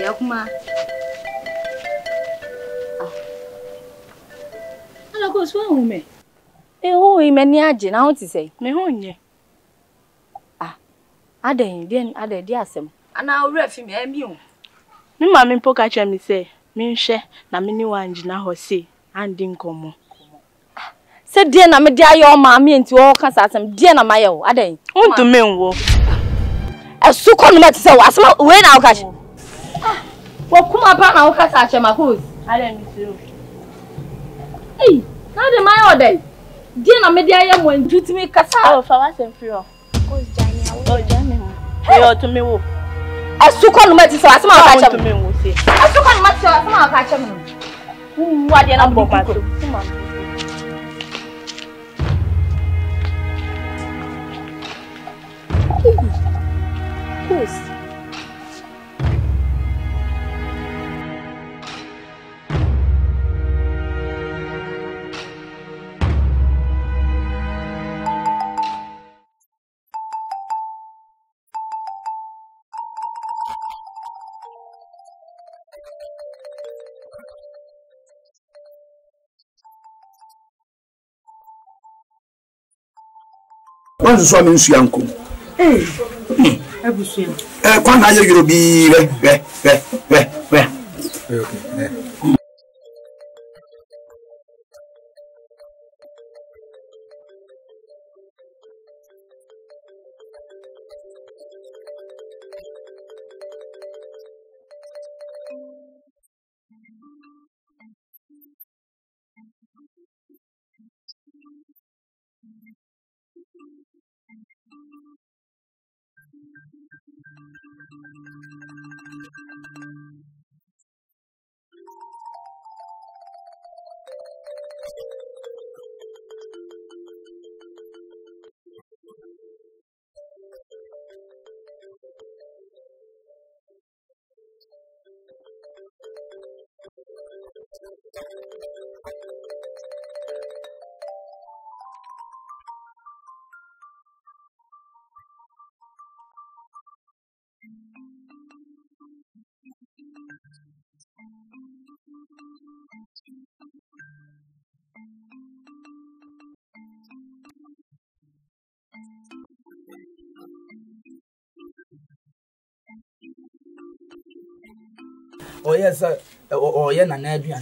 yakuma. Ala go so hu me. Hu me ni age na ho ti sei. Me ho nye. Aden bien ade di asem. Ana owura fi me ami o. Me ma me mpoka cha me say, me nhwe na me ni wanjina ho sei, andi nkomo. Se die na me di ayo ma me enti wo ka asem die na maye o aden. Untu me nwo. Esu kono me ti se asem we na wo ka che. Wo kuma pa na wo ka sa che ma hoes. Aden mi siro. Na de maye o den. Die na me di ayo mo enti ti me kasa. Oh, fa wa sem free o. Oh, Jani. Yo to me wo. Esu kono me ti se asem wo ka che. To me wo se. Esu kono me ti se asem wo ka che me. Wa de na bo pa to. Hoes. One so me nsu yanko. Abusu. Kwa na ye yorubi we. Okay. Oh yes, oh yeah, na aduan.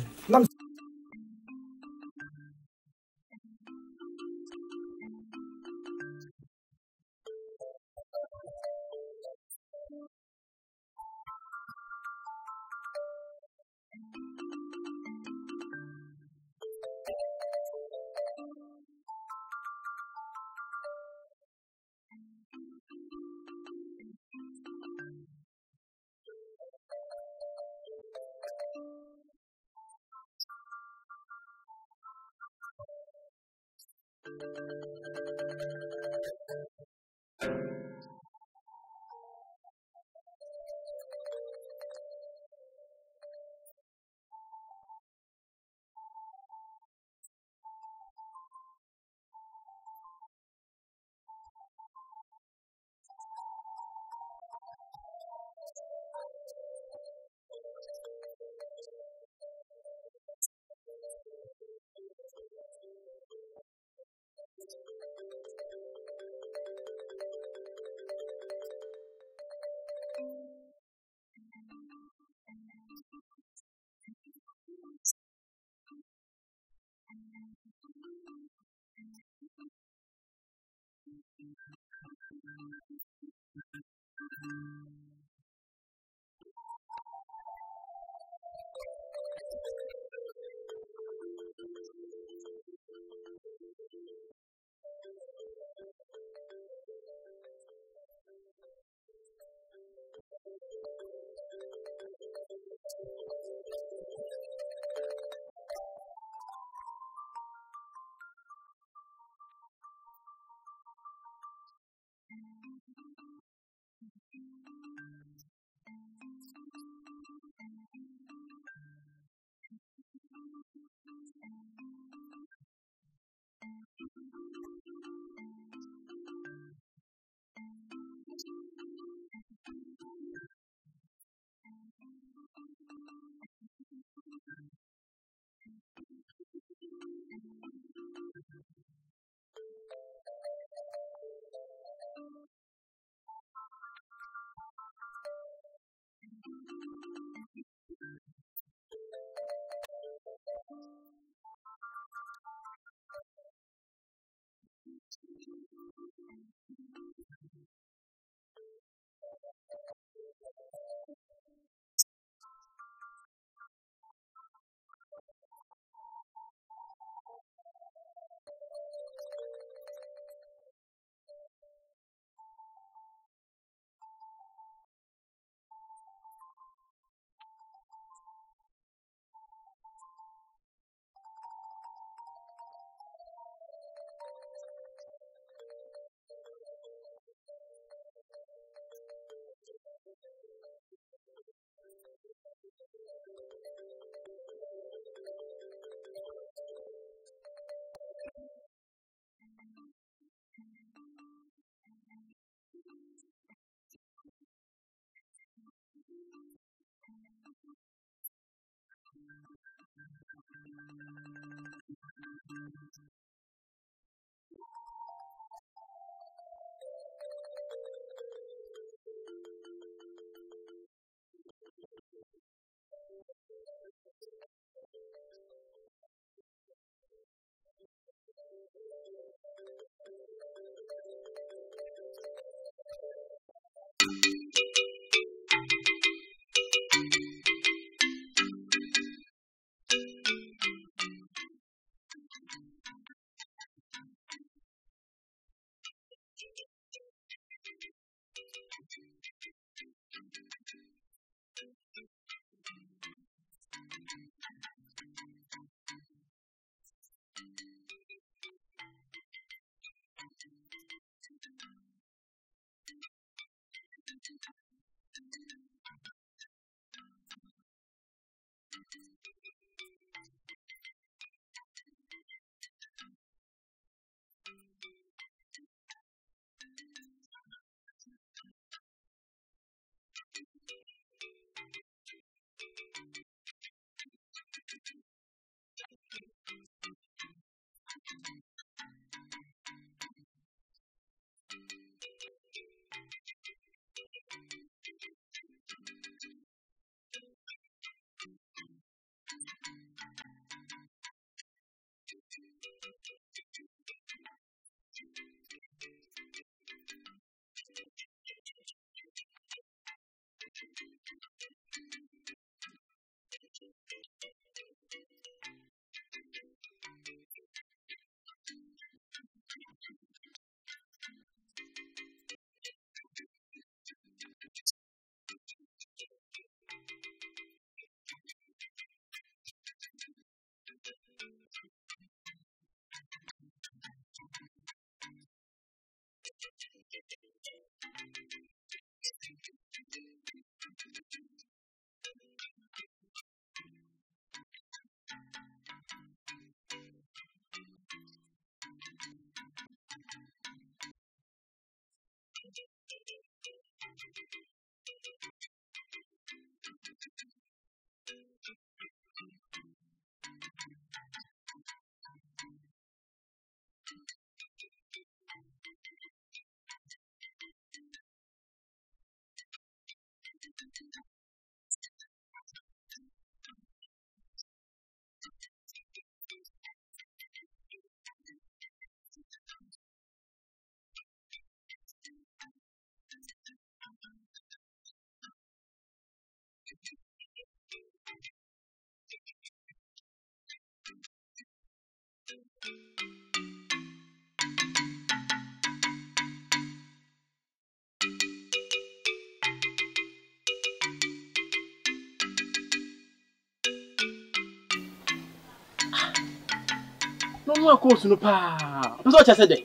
No course no pa. What's what I said?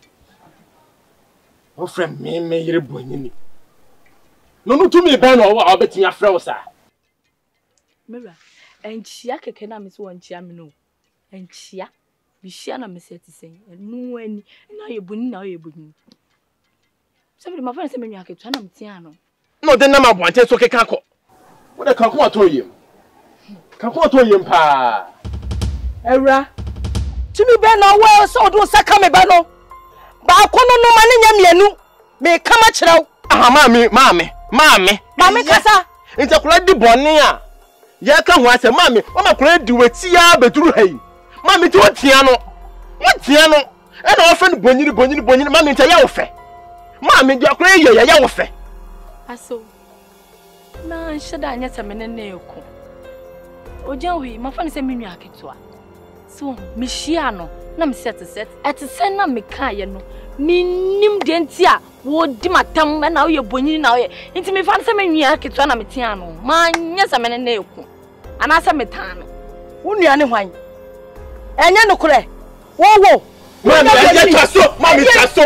Oh friend me yere bonyini. No to me ban o bet me afre wo sa. Mera, enchia keke na me so enchia me no. Enchia. Bi hia na me se ti sen. Enu ani na ye boni na ye boni. So be my friend say me nwa ketu na me tia no. No den na ma boante so keka ko. Wo de kan ko atoyem. Kan ko atoyem pa. Era Tumi be na wo so do saka me ba no. Ba kono no ma ne nya mienu. Me kama kirew. Aha maame Kasa. Nti akura di bone a. Ye ka ho ase maame, o makura di wati a beduru hai. Maame ti wotia no. Wotia no. E na wo fe no bonyini maame nti ya wo fe. Maame di akura ye ya wo fe. Aso. Na nshada anya temene na eku. Ojan wi ma fa ne se menua ketua. So me hia no na me set etsen na me ka ye no minim de ntia wo di matam na wo ye bonyini na wo ye nti me fa se menua ketua na me tia no ma nya se mene na eku ana se me tan no wo nua ne hwan enye no kure wo Mami taso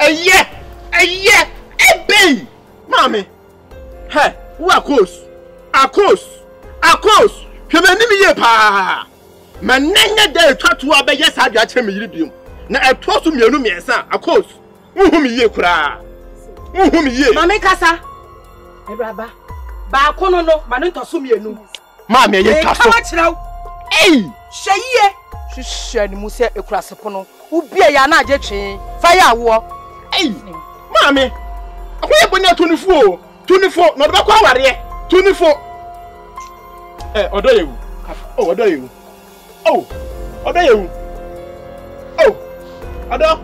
eye ebe mami he wo akos Akos. Hwemani mi ye pa. Mananya de twatu abeye sadwa kire me yiri biom. Na etoso mienu miensa akos. Unhu mi ye kura. Unhu mi ye. Mama kasa. Ebraba. Ba kono no, ma no ntoso mienu. Ma me ye twaso. Kama kiraw. Ei, Hweye. Hwehwe ni mu se ekurase pono. Ubie ya na age twe. Fa ya wo. ei. Ma me. Akoye bonya tunifo. Tunifo, no de ba kwa ware. Tunifo. Odo yewu. Oh, odo yewu. Oh, odo yewu. Oh. Odo.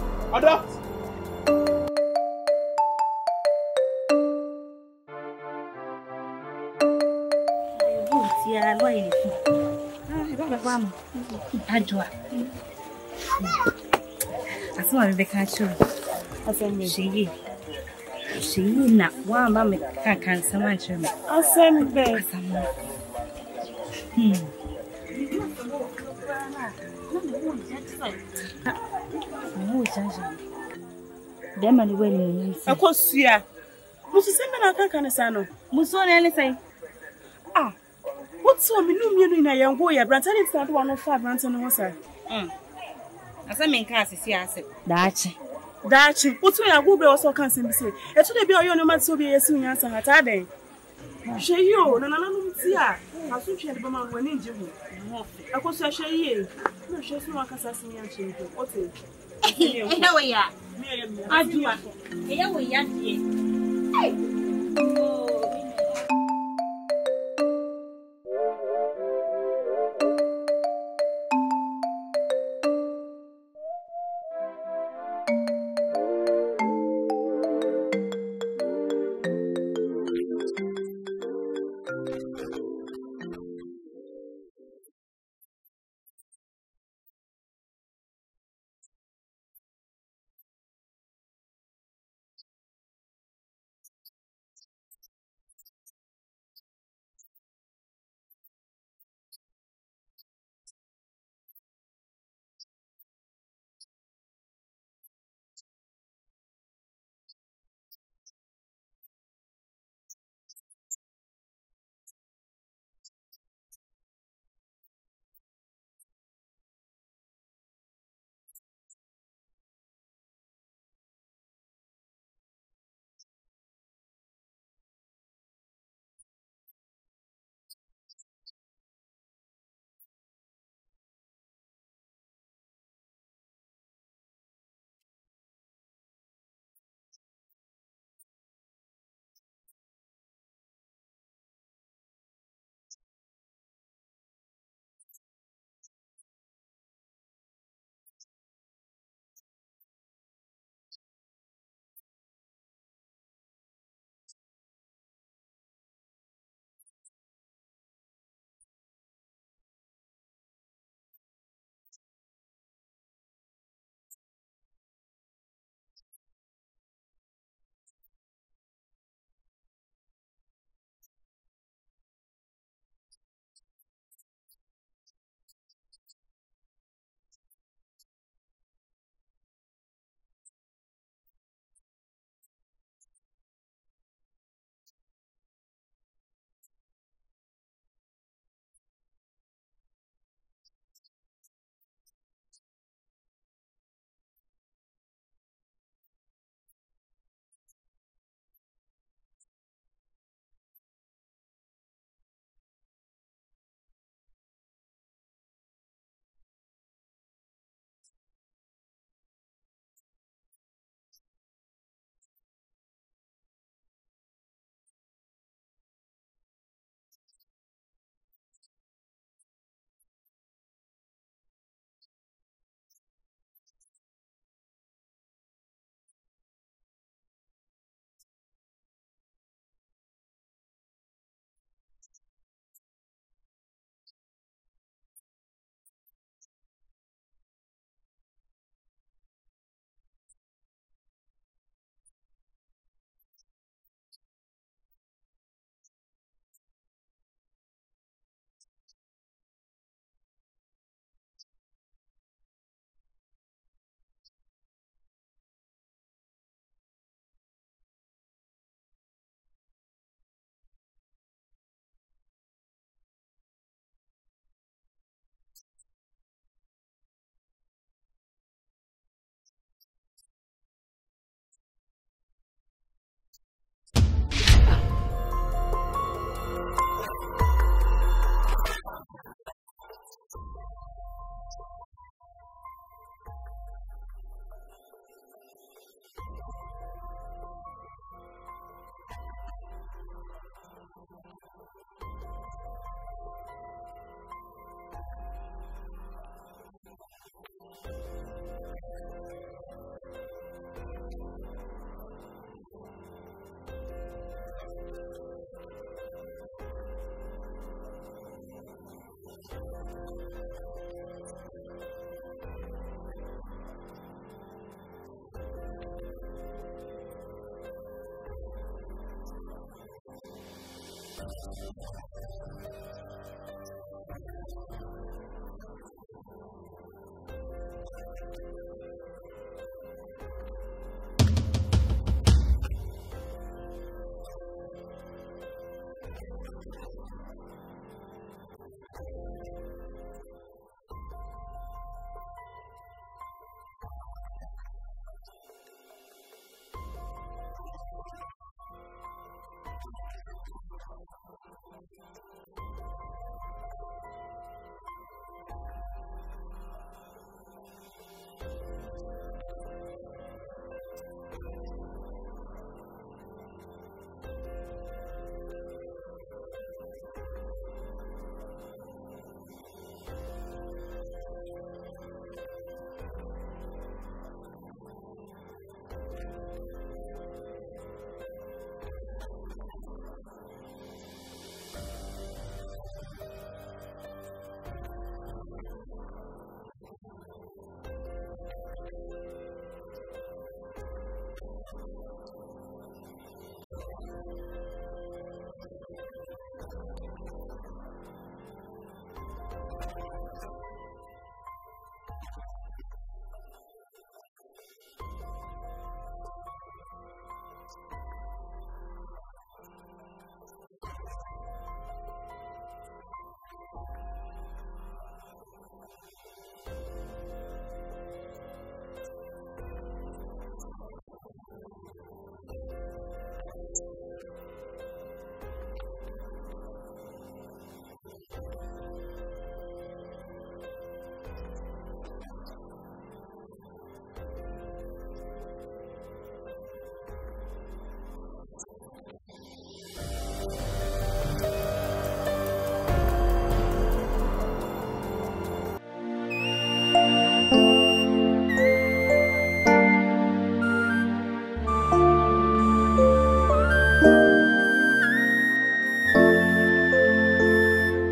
Ya lo ile. Baba vamos. Ajua. Asema Rebecca Churu. Asema Sheyi. Sheyi na wamba me kaka nsema churu. Asembe. Asema. Mo chanja. Dema ni wewe ni nini? Akosua. Mususembe na kaka ne sano. Muso na ele sai. Ah. What's so mienu na yango ya brantani stand 105 brantani ho sa. Asema nka asisi ase. Daachi. What's ya go be also kan sem bi se. Eto de bi oyo no ma so bi yesi nyansa hata den. Hweye o na nananum ti a. Aso twa de ba ma wani nje ho. Akosua hweye. Na hweye so akasa sem ya nche nko. Ote. Ewe ya. Ajua. Ewe ya die.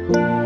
Bye.